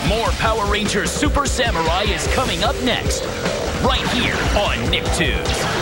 More Power Rangers Super Samurai is coming up next, right here on Nicktoons.